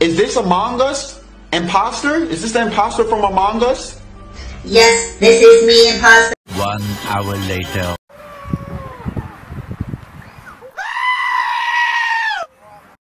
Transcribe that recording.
Is this Among Us? Imposter? Is this the imposter from Among Us? Yes, this is me, imposter. 1 hour later.